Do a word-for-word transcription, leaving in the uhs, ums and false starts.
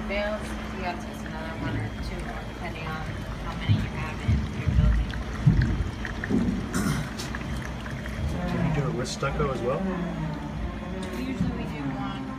fails, you got to test another one or two more, depending on how many you have in your building. Can you do it with stucco as well? Usually we do one